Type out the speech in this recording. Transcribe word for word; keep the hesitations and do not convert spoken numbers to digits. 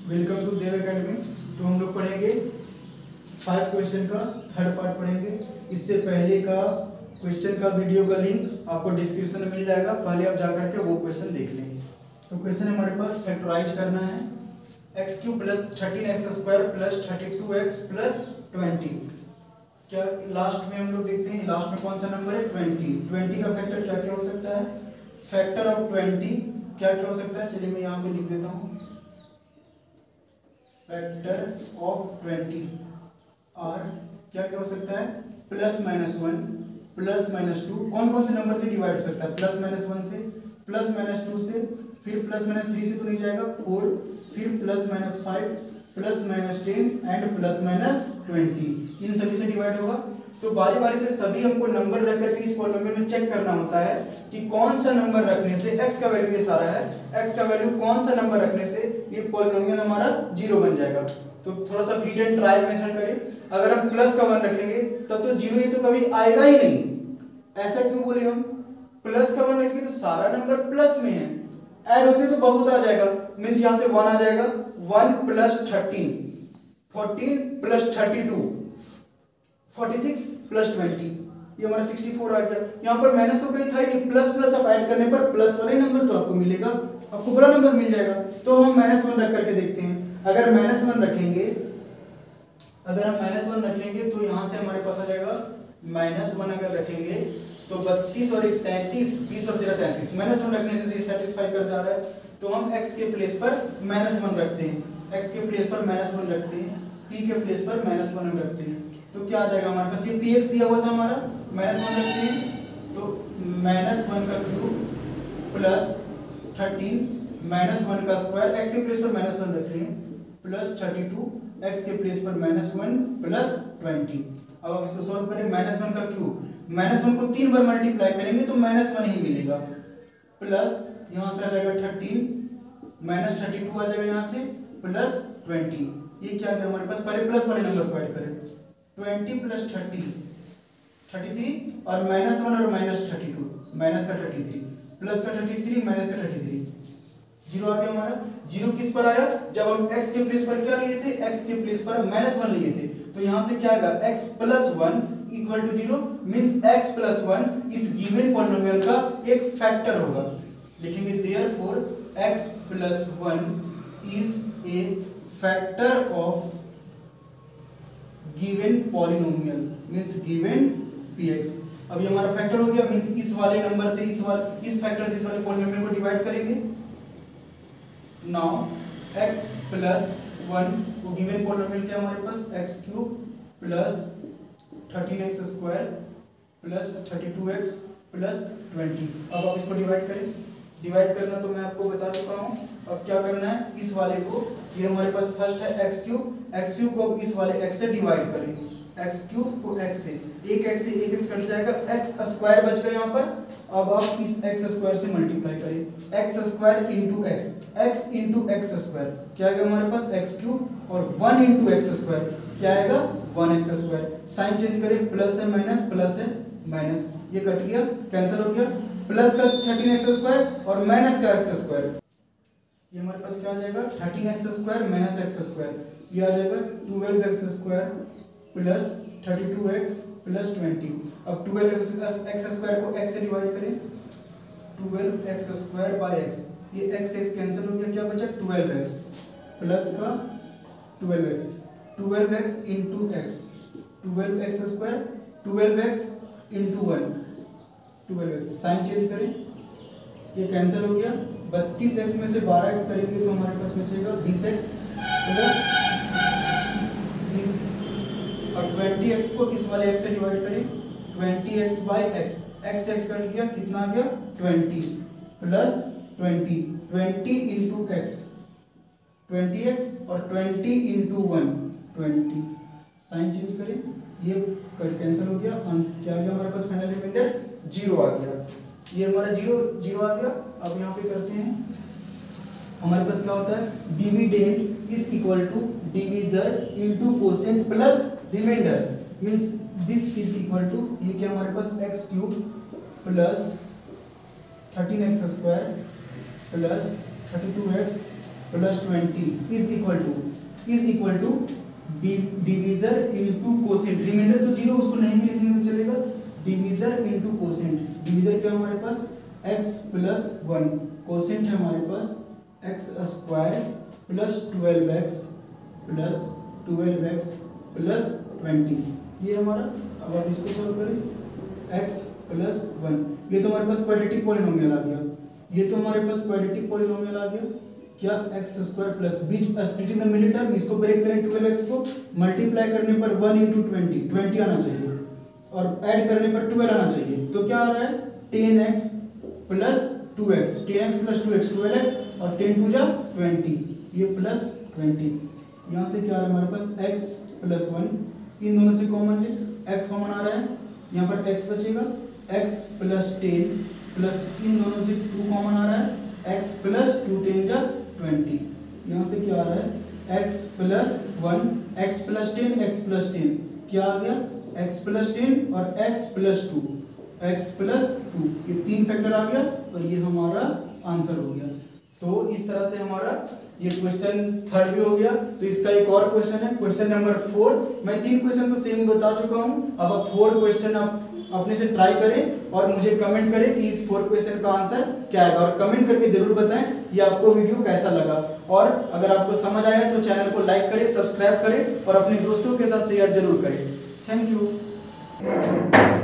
Welcome to Dev academy. तो हम लोग पढ़ेंगे फाइव क्वेश्चन का थर्ड पार्ट पढ़ेंगे। इससे पहले का क्वेश्चन का वीडियो का लिंक आपको डिस्क्रिप्शन में मिल जाएगा, पहले आप जाकर के वो क्वेश्चन देख लेंगे। तो क्वेश्चन हमारे पास फैक्टराइज करना है x cube plus thirteen x square plus thirty two x plus twenty. क्या लास्ट में हम लोग देखते हैं लास्ट में कौन सा नंबर है ट्वेंटी। ट्वेंटी का फैक्टर क्या क्या हो सकता है, फैक्टर ऑफ ट्वेंटी क्या क्या हो सकता है, चलिए मैं यहाँ पे लिख देता हूँ। फैक्टर ऑफ ट्वेंटी और क्या क्या हो सकता है, plus minus one plus minus two. कौन कौन से नंबर से डिवाइड हो सकता है, प्लस माइनस वन से, प्लस माइनस टू से, फिर प्लस माइनस थ्री से तो नहीं जाएगा, फोर, फिर plus minus five, plus minus ten and plus minus twenty, इन सभी से डिवाइड होगा। तो बारी बारी से सभी हमको नंबर रख करके इस पॉलिनोमियल में चेक करना होता है कि कौन सा नंबर रखने से x का वैल्यू ये सारा है, x का वैल्यू कौन सा नंबर रखने से ये पॉलिनोमियल हमारा जीरो बन जाएगा। तो थोड़ा सा फीट एंड ट्रायल मेथड करें। अगर हम प्लस का वन रखेंगे तब तो जीरो ये तो कभी आएगा ही नहीं। ऐसा क्यों बोले हम, प्लस का वन रखेंगे तो सारा नंबर प्लस में है, ऐड होते तो बहुत आ जाएगा, मीन्स यहाँ से वन आ जाएगा, one plus thirteen, fourteen plus thirty two, forty six plus twenty, ये हमारा सिक्सटी फोर आ गया। यहाँ पर माइनस तो कहीं था ही नहीं, प्लस प्लस आप ऐड करने पर प्लस वाला ही नंबर तो आपको मिलेगा, आपको बड़ा नंबर मिल जाएगा। तो हम माइनस वन रख करके देखते हैं। अगर माइनस वन रखेंगे अगर हम माइनस वन रखेंगे तो यहाँ से हमारे पास आ जाएगा माइनस वन। अगर रखेंगे तो बत्तीस और एक तैंतीस, बीस और तेरह तैंतीस, माइनस वन रखने से सेटिस्फाई कर जा रहा है। तो हम x के प्लेस पर माइनस वन रखते हैं, x के प्लेस पर माइनस वन रखते हैं, p के प्लेस पर माइनस वन रखते हैं। तो क्या आ जाएगा हमारे पास, ये px दिया हुआ था हमारा, माइनस वन रखते हैं तो माइनस वन का cube plus thirteen minus one का स्क्वायर, x के प्लेस पर माइनस वन रख रहे हैं, प्लस थर्टी टू x के प्लेस पर माइनस वन प्लस ट्वेंटी। अब आप इसको सॉल्व करें, माइनस वन का क्यूब, माइनस वन को तीन बार मल्टीप्लाई करेंगे तो माइनस वन ही मिलेगा, प्लस यहाँ से आ जाएगा थर्टीन माइनस थर्टी टू आ जाएगा यहाँ से, प्लस ट्वेंटी। ये क्या है हमारे पास, पहले प्लस वाले नंबर को ऐड करें, twenty plus thirty, thirty three और माइनस वन और माइनस थर्टी टू, माइनस का थर्टी थ्री प्लस का थर्टी थ्री माइनस का थर्टी थ्री, जीरो आ गया हमारा। जीरो किस पर आया, जब हम x के प्लेस पर क्या लिए थे, x के प्लेस पर माइनस वन लिए थे। तो यहाँ से क्या आएगा, x plus one equal to zero, means x plus one इस गिवन पॉलिनोमियल का एक फैक्टर होगा। लिखेंगे therefore x plus one is a factor of given polynomial, means given px। अब ये हमारा फैक्टर हो गया, मीन्स इस वाले नंबर से इस वाले इस फैक्टर से इस वाले पॉलिनोमियल को डिवाइड करेंगे। नाउ x प्लस वन को गिवन पॉलिनोमियल क्या हमारे पास, x cube plus thirteen x square plus thirty two x plus twenty. अब आप इसको डिवाइड करें, डिवाइड करना तो मैं आपको बता चुका हूँ। अब क्या करना है, इस वाले को, ये हमारे पास फर्स्ट है x क्यूब, x क्यूब को इस वाले x से डिवाइड करें, x क्यूब को x से, एक x से एक x कट जाएगा, x स्क्वायर बच गया यहाँ पर। अब आप इस x स्क्वायर से मल्टीप्लाई करें, x square into x, x into x square क्या आएगा हमारे पास, x क्यूब और वन इंटू एक्स स्क्वायर क्या आएगा, one x square. Sign change करें, प्लस है माइनस, प्लस है माइनस, ये कट गया, कैंसिल हो गया, प्लस का थर्टीन एक्स स्क्वायर और माइनस का एक्स स्क्वायर, ये हमारे पास क्या आ जाएगा, thirteen x square minus x square, ये आ जाएगा twelve x square plus thirty two x plus twenty. अब ट्वेल्व एक्स स्क्वायर को x से डिवाइड करें, twelve x square by x, ये x x कैंसिल हो गया, क्या बचा ट्वेल्व एक्स प्लस का twelve x, twelve x into x, twelve x square, twelve x into one, twelve x. Sign change करें, ये कैंसिल हो गया, बत्तीस एक्स में से बारह एक्स करेंगे तो हमारे पास बचेगा बीस एक्स प्लस बीस। और ट्वेंटी एक्स को इस वाले x से डिवाइड करें, twenty x by x, x x cut गया, कितना आ गया twenty plus twenty, twenty into x, twenty x और twenty into one, twenty. Sign change करें, ये कैंसिल हो गया, आंसर क्या आ गया हमारे पास, फाइनल रिमाइंडर जीरो आ गया। ये हमारा जीरो जीरो आ गया। अब यहाँ पे करते हैं, हमारे पास क्या होता है, dividend is equal to divisor into quotient plus remainder, means this is equal to, ये क्या हमारे पास x cube plus thirteen x square plus thirty two x plus twenty is equal to is equal to divisor into quotient. Remainder तो zero, उसको नहीं भी लिखेंगे तो चलेगा। डिवीजर इनटू कोसेंट, डिवीजर क्या हमारे पास x प्लस वन, कोसेंट है हमारे पास x square plus twelve x plus twelve x plus twenty, ये हमारा। अब आप इसको सॉल्व करें, x प्लस वन, ये तो हमारे पास क्वाड्रेटिक पॉलिनोमियल आ गया, ये तो हमारे पास क्वाड्रेटिक पॉलिनोमियल आ गया। क्या एक्स स्क्वायर प्लस बीच स्प्लिटिंग द मिडिल टर्म, इसको ब्रेक करें, ट्वेल्व एक्स को मल्टीप्लाई करने पर वन इंटू ट्वेंटी, ट्वेंटी आना चाहिए और ऐड करने पर ट्वेल्व आना चाहिए, तो क्या आ रहा है ten x plus two x, ten x plus two x twelve x और टेन टू जा ट्वेंटी, ये प्लस ट्वेंटी। यहाँ से क्या आ रहा है हमारे पास x प्लस वन, इन दोनों से कॉमन ले, x कॉमन आ रहा है, यहाँ पर x बचेगा x प्लस टेन प्लस इन दोनों से टू कॉमन आ रहा है, x प्लस टू टेन जा ट्वेंटी, यहाँ से क्या आ रहा है x plus one, x plus ten, x plus ten क्या आ गया x प्लस टेन और x plus two, x plus two, ये तीन फैक्टर आ गया और ये हमारा आंसर हो गया। तो इस तरह से हमारा ये क्वेश्चन थर्ड भी हो गया। तो इसका एक और क्वेश्चन है, क्वेश्चन नंबर फोर। मैं तीन क्वेश्चन तो सेम बता चुका हूँ, अब आप फोर क्वेश्चन आप अपने से ट्राई करें और मुझे कमेंट करें कि इस फोर क्वेश्चन का आंसर क्या है, और कमेंट करके जरूर बताएं कि आपको वीडियो कैसा लगा। और अगर आपको समझ आया तो चैनल को लाइक करें, सब्सक्राइब करें और अपने दोस्तों के साथ शेयर जरूर करें। Thank you.